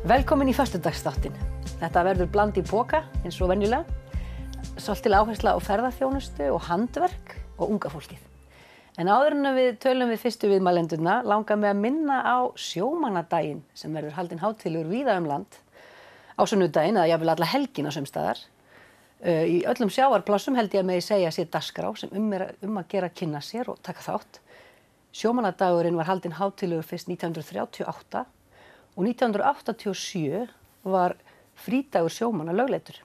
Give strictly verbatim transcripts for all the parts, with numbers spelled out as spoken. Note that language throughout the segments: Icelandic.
Velkomin í föstudagsþáttinn. Þetta verður bland í poka eins og venjulega. Svolítil áhersla á ferðaþjónustu og handverk og unga fólkið. En áður en við tölum við fyrstu viðmælendurna langar mig að minna á sjómannadaginn sem verður haldinn hátíðlegur víða um land á sunnudaginn eða jafnvel alla helgina sums staðar. Í öllum sjávarplássum held ég að megi segja sér dagskrá sem um, er, um að gera kynna sér og taka þátt. Sjómannadagurinn var haldinn hátíðlegur fyrst nítján hundruð þrjátíu og átta og nítján hundruð áttatíu og sjö var frídagur sjómanna lögleiddur.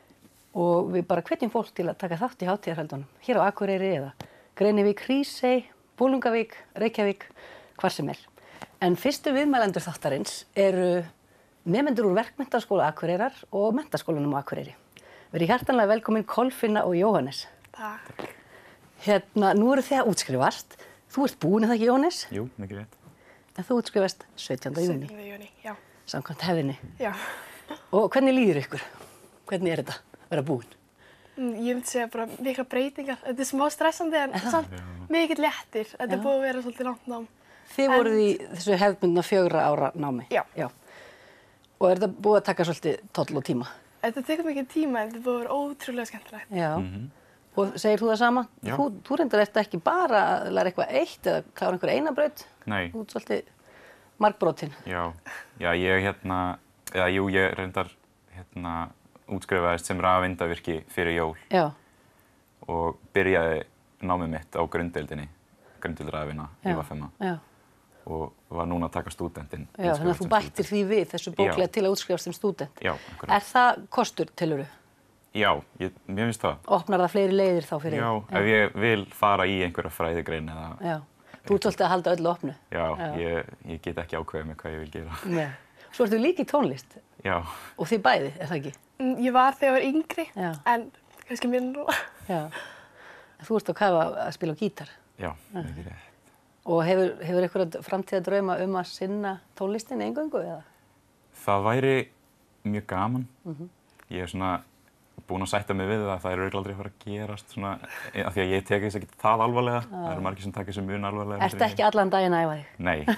Og við bara hvetjum fólk til að taka þátt í hátíðarhöldunum, hér á Akureyri eða Grenivík, Hrísey, Bolungarvík, Reykjavík, hvar sem er. En fyrstu viðmælendur þáttarins eru nemendur úr Verkmenntaskóla Akureyrar og Menntaskólanum á Akureyri. Verið hjartanlega velkomin Kolfinna og Jóhannes. Takk. Hérna, nú eru þið að útskrifast. Þú ert búin, er það ekki, Jóhannes? Jú, mikið rétt. En þú útskrifast sautjánda júní. sautjánda júní, já. Samkvæmt hefðinni. Já. Og hvernig líður ykkur? Hvernig er þetta að vera búin? Ég myndi segja bara mikla breytingar. Þetta er smá stressandi en samt mikill léttir. Þetta er búið að vera svolítið langt nám. Þið voruð í þessu hefðbundna fjögurra ára námi? Já. Já. Og er þetta búið að taka svolítið toll og tíma? Þetta tekur mikið tíma en þetta er búið að vera ótrúlega skemmtilegt. Já. Mm-hmm. Og segir þú það sama? Já. Þú, þú reyndar eftir ekki bara að læra eitthvað eitt eða klára einhver eina braut? Nei. Þú ert svolítið margbrotin. Já. Já, ég hérna, eða jú, ég reyndar hérna útskrifaðist sem rafeindavirki fyrir jól. Já. Og byrjaði námið mitt á grunddeildinni, grunddeildrafina í V F M. Já. Og var núna að taka stúdentinn. Já, þannig að þú bættir því við þessu bóklega til að útskrifast sem stúdent. Já, akkurat. Er það kostur, telurðu? Já, ég, mér finnst það. Opnar það fleiri leiðir þá fyrir Já, þig? ef ég vil fara í einhverja fræðigrein eða... Já. Þú ert svolítið að halda öllu opnu? Já, Já. Ég, ég get ekki ákveðið með hvað ég vil gera. Nei. Svo ertu líka í tónlist? Já. Og þið bæði, er það ekki? Ég var þegar ég var yngri, Já. en kannski minna núna. Já. Þú ert á kafa að spila á gítar? Já, mikið rétt. Og hefur, hefur einhverja framtíðardrauma um að sinna tónlistinni eingöngu eða? Það væri mjög gaman. Mm-hmm. Ég er svona búinn að sætta mig við það að það er örugglega aldrei að fara að gerast svona, af því að ég tek þess ekki það alvarlega. Ah. Það eru margir sem taka þessu mun alvarlega. Ertu ekki allan daginn að æfa þig?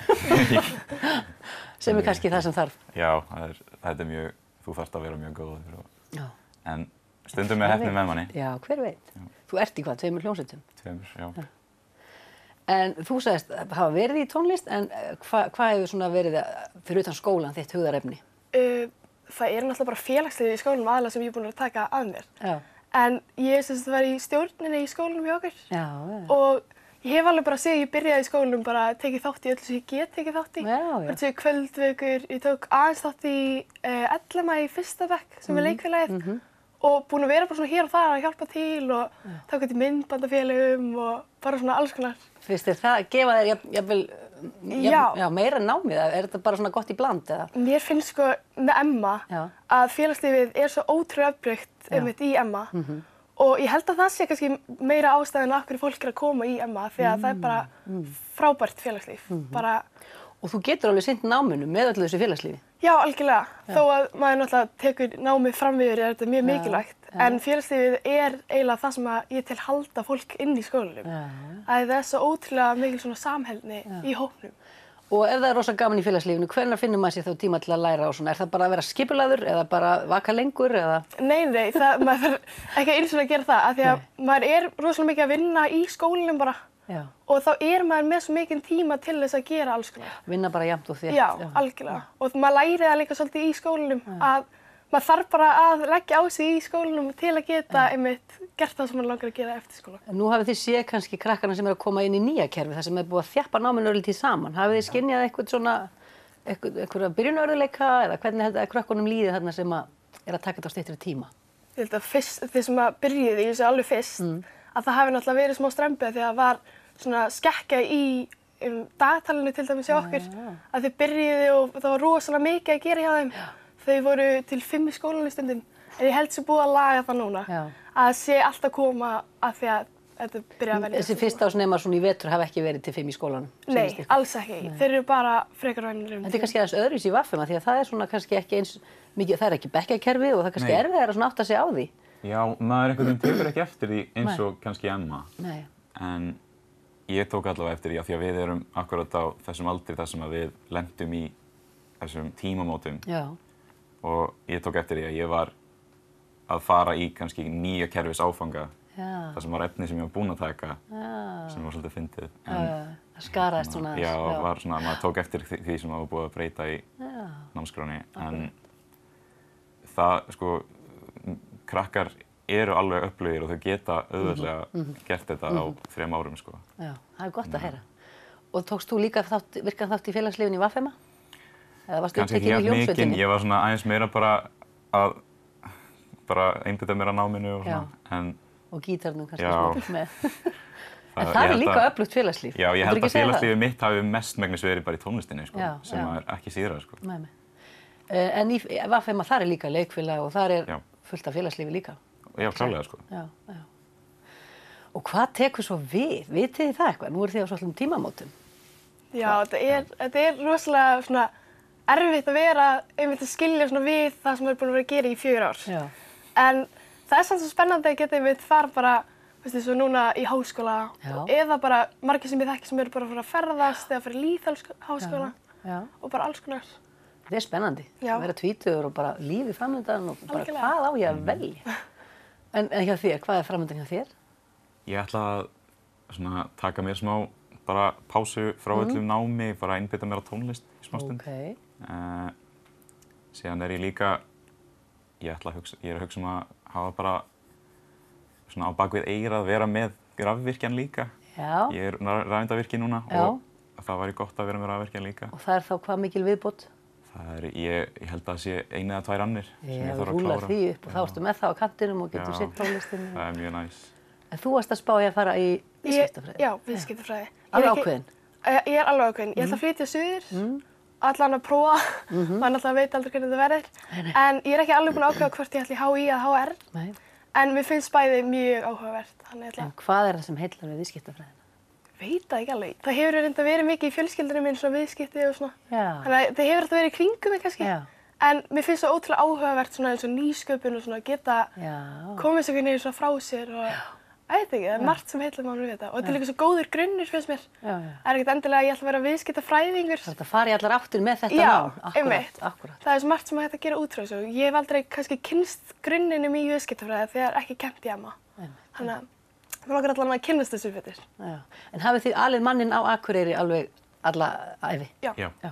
Nei. Sem er kannski það sem þarf. Já, það er, þetta er mjög, þú þarft að vera mjög góður. Og, já. En stundum er heppni með manni. Já, hver veit. Já. Þú ert í hvað, tveimur hljómsveitum? Tveimur, já. já. En þú sagðist hafa verið í tónlist, en hvað hva hefur svona verið fyrir utan skólan þitt hugðarefni? Uh, það er náttúrulega bara félagsliðið í skólanum aðalega sem ég er búin að taka að mér. Já. En ég sem sagt var í stjórninni í skólanum hjá okkur. Já, já. Og ég hef alveg bara séð, ég byrjaði í skólanum bara tekið þátt í öllu sem ég get tekið þátt í. Já, já. Bara tekið kvöldvökur, ég tók aðeins þátt í uh, L M A í fyrsta bekk sem mm-hmm. er leikfélagið. Mm-hmm. Og búin að vera bara svona hér og þar að hjálpa til og taka til myndbandafélögum og bara svona alls konar. Finnst þér það að gefa þér jafnvel já. Já, meira en námið? Er þetta bara svona gott í bland eða? Mér finnst sko með Emma já. Að félagslífið er svo ótrúlega öflugt einmitt í Emma. Mm-hmm. Og ég held að það sé kannski meira ástæðan af hverju fólk er að koma í Emma því að mm. það er bara mm. frábært félagslíf. Mm-hmm. Bara... Og þú getur alveg sinnt náminu með öllu þessu félagslífi? Já, algjörlega. Já. Þó að maður náttúrulega tekur námið fram yfir er þetta mjög já. Mikilvægt. Já. En félagslífið er eiginlega það sem að ég til halda fólk inn í skólanum. Já. Að það er svo ótrúlega mikil svona samheldni já. Í hópnum. Og ef það er rosa gaman í félagslífinu, hvenær finnur maður sér þá tíma til að læra og svona? Er það bara að vera skipulagður eða bara vaka lengur eða? Nei, nei, það, maður þarf ekki eins og að gera það. Af því að nei. Maður er rosalega mikið að vinna í skólanum bara. Já. Og þá er maður með svo mikinn tíma til þess að gera alls konar. Vinna bara jafnt og þétt. Já, já, algjörlega. Já. Og maður læri það líka svolítið í skólanum já. Að maður þarf bara að leggja á sig í skólanum til að geta einmitt gert það sem maður langar að gera eftir skóla. Nú hafið þið séð kannski krakkarna sem er að koma inn í nýja kerfi, þar sem er búið að þjappa náminu örlítið saman. Hafið þið skynjað eitthvað svona, eitthvað, eitthvað byrjunarörðuleika eða hvernig þetta er krökkunum líðið þarna sem að er að taka þetta á styttri tíma? Ég held að fyrst, þeir sem að byrjuði í þessu alveg fyrst, mm. að það hafi náttúrulega verið smá strembið því að það var svona skekkja í um, dagtalinu til dæmis hjá okkur, ja, ja. Að þau byrjuði og það var rosalega mikið að gera hjá þeim. Ja. Þau voru til fimm í skólanum stundum, en ég held sem búið að laga það núna. Ja. Að sé alltaf koma að því að þetta byrja að venja. Þessi fyrsta ársnemar svona í vetur hafa ekki verið til fimm í skólanum? Nei, alls ekki. Nei. Þeir eru bara frekar venjur um. Þetta er kannski aðeins öðruvísi í V F M því að það er svona kannski ekki eins mikið, það er ekki bekkjakerfi og það er kannski erfiðara að svona átta sig á því. Já, maður einhvern veginn tekur ekki eftir því eins og kannski Emma. Nei. En ég tók allavega eftir því að því að við erum akkurat á þessum aldri þar sem að við lentum í þessum tímamótum Já. og ég tók eftir því að ég var að fara í kannski nýja kerfis áfanga Já. það sem var efni sem ég var búinn að taka Já. sem var svolítið fyndið. Já, það skaraðist svona aðeins. Já, var svona, maður tók eftir því, því sem var búið að breyta í Já. námskránni en það, sko, krakkar eru alveg öflugir og þau geta auðveldlega Mhm. gert þetta á þrem árum, sko. Já, það er gott að heyra. Og tókst þú líka þátt, virkan þátt í félagslífinu í Vafema? Eða varstu Kannski ekki upptekin í jafn mikinn, hljómsveitinni? ég var svona aðeins meira bara að bara einbytta mér að náminu og svona, en Og gítarnum kannski Já. smá með. En Það- það ég er held líka að- öflugt félagslíf. já, ég Myndirðu held ekki að segja það? félagslífið mitt hafi mestmegnis verið bara í tónlistinni, sko, Já, sem já. er ekki síðra, sko. Nei, nei. Eh, En í Vafema þar er líka leikfélag og þar er Já. fullt af félagslífi líka. Já, klálega, sko. Já, já. Og hvað tekur svo við? Vitið þið það eitthvað? Nú eru þið á svolítum tímamótum. Já, þetta er, þetta er rosalega svona erfitt að vera, einmitt að skilja svona við það sem maður er búin að vera að gera í fjögur ár. Já. En það er samt svo spennandi að geta einmitt fara bara, veistu, svo núna í háskóla Já. eða bara margir sem ég þekki sem eru bara að fara að ferðast eða fara í lýðháskóla Já. og bara alls konar. Þetta er spennandi. Já. Að vera tvítugur og bara lífið framöndan og bara Algjörlega. hvað á ég að velja? En, en hjá þér, hvað er framöndan hjá þér? Ég ætla að svona, taka mér smá bara pásu frá öllum námi, bara einbytta mér á tónlist í smástund. Ok. Uh, síðan er ég líka, ég ætla að hugsa, ég er að hugsa um að hafa bara svona á bakvið eyrað vera með rafvirkjan líka. Já. Ég er rafeindavirki núna Já. og það væri gott að vera með rafvirkjan líka. Og það er þá hvað mikil viðbót? Það er, ég, ég held að það sé einu eða tvær annir sem Já, ég þú þarf að rúlar klára. því upp og þá Já. ertu með það á kantinum og getur Já. sitt tónlistinu. Það er mjög næs. En þú varst að spá ég að fara í Ég- viðskiptafræði? Já, viðskiptafræði. Ég er Alveg ekki- ákveðin? Eh, Ég er alveg ákveðin. Ég ætla að flytja suður, allan að prófa, maður náttúrulega veit aldrei hvernig þetta verður. En ég er ekki alveg búin að ákveða hvort ég ætla í H I eða H R, Nei. en mér finnst bæði mjög áhugavert. Þannig ég ætla En hvað er það sem heillar við viðskiptafræðina? veit það ekki alveg. Það hefur reynda verið mikið í fjölskyldunum minn, svona viðskipti og svona. Já. Þannig að það hefur alltaf verið í kringum mig kannski. Já. En mér finnst það ótrúlega áhugavert svona eins og nýsköpun og svona geta Já. komið sér hvernig svona frá sér og ég veit ekki, það er margt sem heillar mann við þetta. Og þetta er líka svo góður grunnur finnst mér. Já, já. Það er ekkert endilega að ég ætla að vera viðskiptafræðingur. Það er að fara í allar áttir með þetta Já, nám. Akkúrat, einmitt. akkúrat. Það er svo margt sem hægt að gera út frá þessu. Ég hef aldrei kannski kynst grunninum í viðskiptafræði þegar ekki kennt í amma. Einmitt. Þannig að það langar allan að kynnast þessu fyrir. Já. En hafið þið alið mannin á Akureyri alveg alla æfi? Já. Já, Já.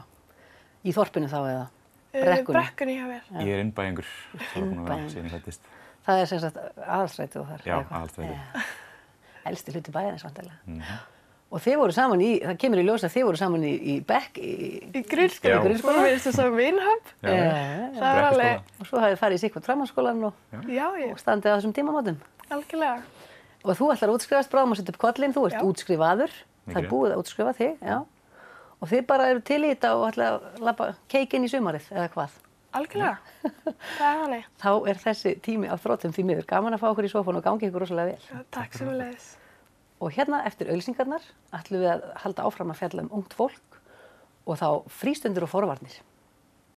Í þorpinu þá eða? Uh, Brekkunni? Brekkunni hjá mér. ég er innbæingur. Það er búin að vera Innbæingur. síðan ég fæddist. Það er sem sagt aðalstræti og þar? Já, eða hvað? Aðalstræti. Já. Elsti hluti bæjarins vantarlega. Mhm. Og þið voru saman í, það kemur í ljós að þið voru saman í, í bekk, í, Í grunnskóla. Já. Í grunnskóla. Við erum svo saman vinhöfn. Já, Eh, Það var alveg, og svo hafið þið farið í sikkvart framhaldsskólan og, já, ég, og standið á þessum tímamótum. algjörlega. Og þú ætlar að útskrifast bráðum að setja upp kollinn, þú ert Já. útskrifaður, það Mikið er búið að útskrifa þig, já. Og þið bara eru til í þetta og ætla að labba keikinn í sumarið, eða hvað? Algjörlega. Það er þannig. Þá er þessi tími á þróttum því miður. Gaman að fá okkur í sófan og gangi ykkur rosalega vel. Já, takk sem við leiðis. Og hérna eftir auglýsingarnar ætlum við að halda áfram að fjalla um ungt fólk og þá frístundir og forvarnir.